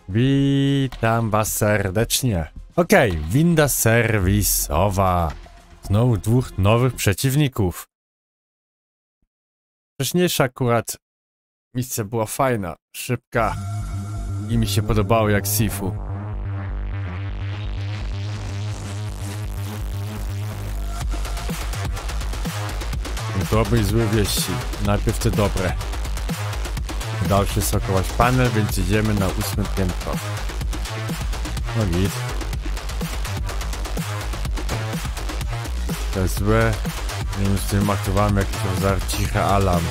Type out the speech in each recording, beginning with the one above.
Witam was serdecznie. Okej, winda serwisowa. Znowu dwóch nowych przeciwników. Wcześniejsza akurat misja była fajna, szybka i mi się podobało jak Sifu. Dobre i złe wieści. Najpierw te dobre. Dalszy sokować panel, więc idziemy na 8. piętro. No git. To jest złe. Nie wiem, z tym aktywowałem jakiś rodzaj cichy alarm.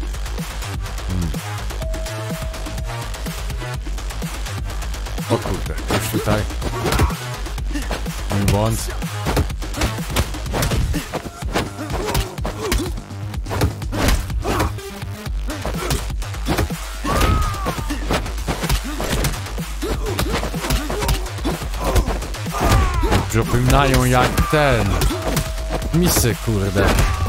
O kurde, już tutaj. Mój błąd. Przypominają jak ten misy, kurde.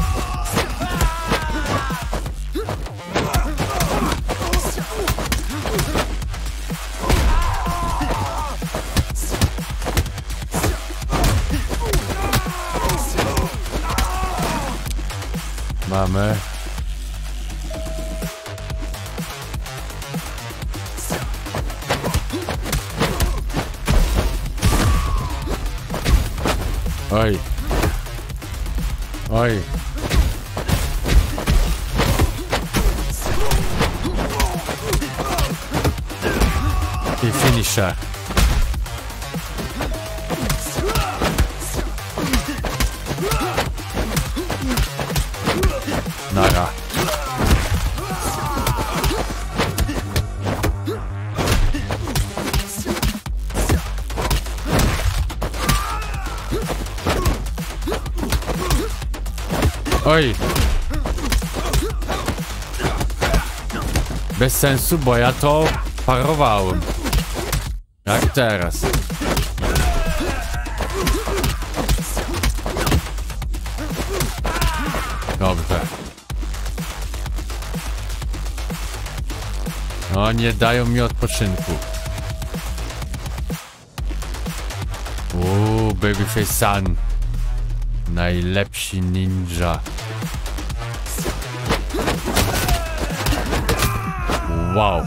Mamy. Oj. Oj. I finisher. Nara. Oj. Bez sensu, bo ja to parowałem. Jak teraz. Dobrze. No, nie dają mi odpoczynku. Babyface-san. Najlepsi ninja. Wow.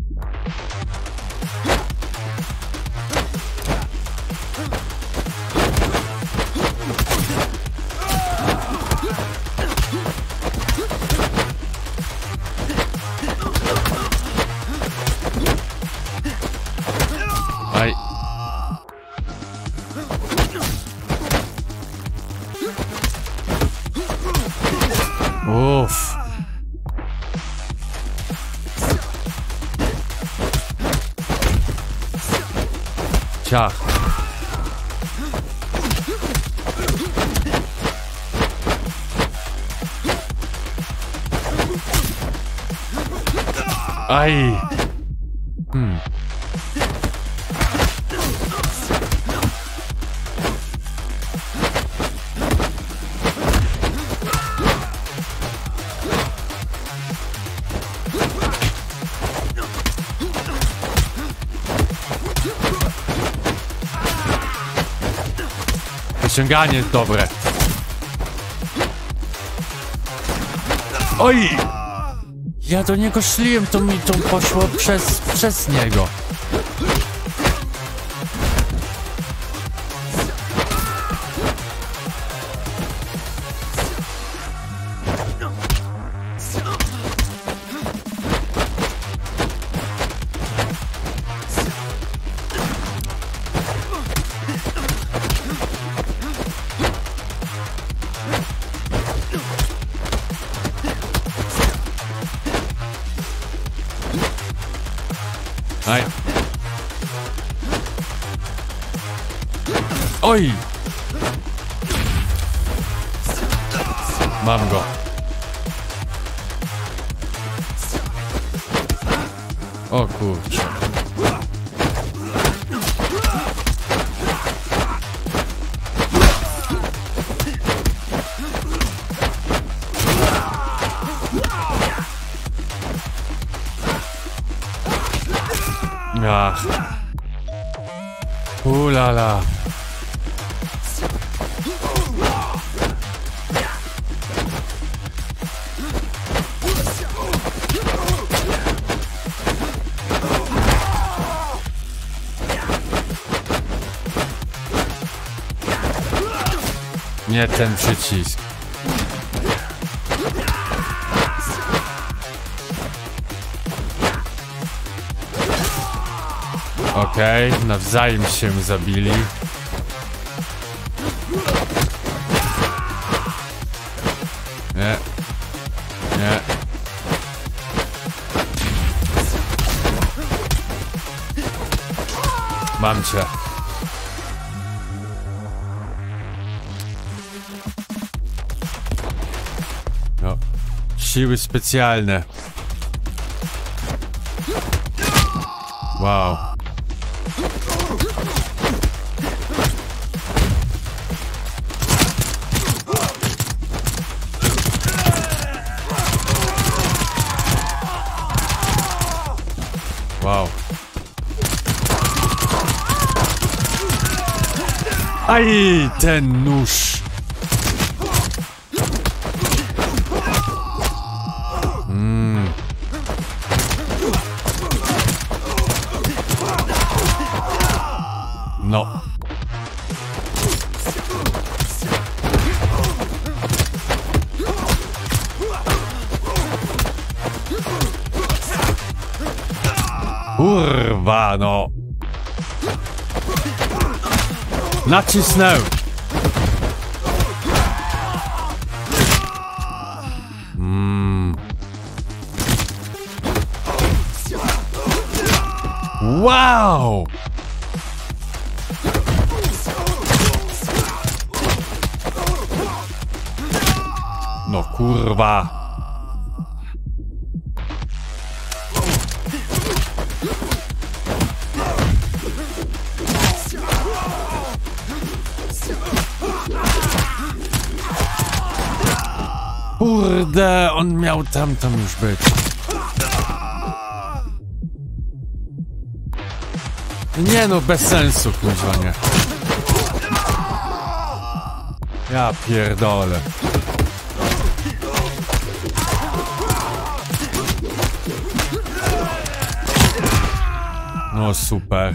Aj. Uff. Ciach. Aj. Wyciąganie jest dobre. Oj! Ja do niego szliłem, to mi to poszło przez niego. Aj. Oj! Mam go. O kurczę. Ach. Ulala. Nie ten przycisk. Okej, nawzajem się zabili. Nie. Nie. Mam cię. No. Siły specjalne. Wow. Wow. Aj, ten nóż. No. Kurwa, no. Nacisnął. Wow. No kurwa. Kurde, on miał tam już być. Nie no, bez sensu, kurwa, nie. Ja pierdolę. No super.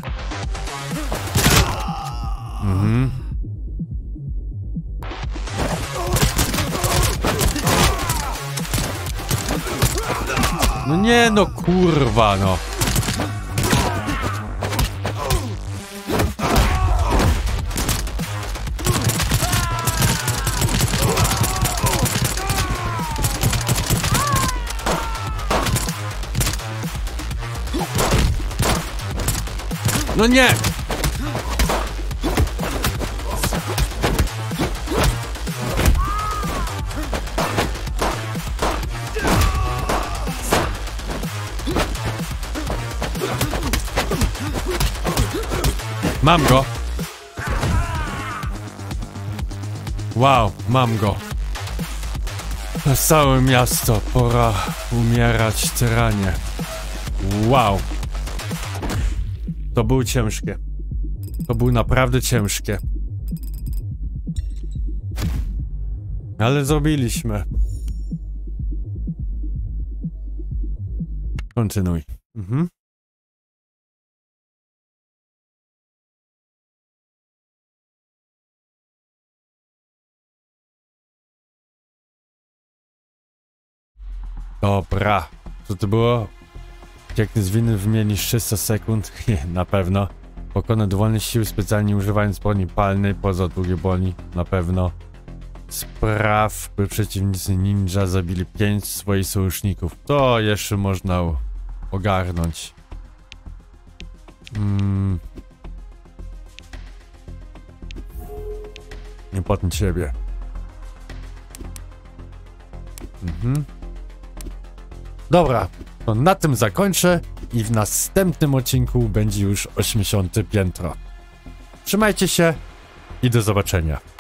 No nie no, kurwa, no. No nie! Mam go! Wow, mam go! Na całe miasto, pora umierać w tyranie. Wow! To było ciężkie. To było naprawdę ciężkie. Ale zrobiliśmy. Kontynuuj. Dobra. Co to było? Piękny zwinny wymieni 300 sekund. Na pewno. Pokona dowolne siły specjalnie używając broni palnej poza długie broni. Na pewno. Spraw, by przeciwnicy ninja zabili 5 swoich sojuszników. To jeszcze można ogarnąć. Nie potem ciebie. Dobra, to na tym zakończę i w następnym odcinku będzie już 80. piętro. Trzymajcie się i do zobaczenia.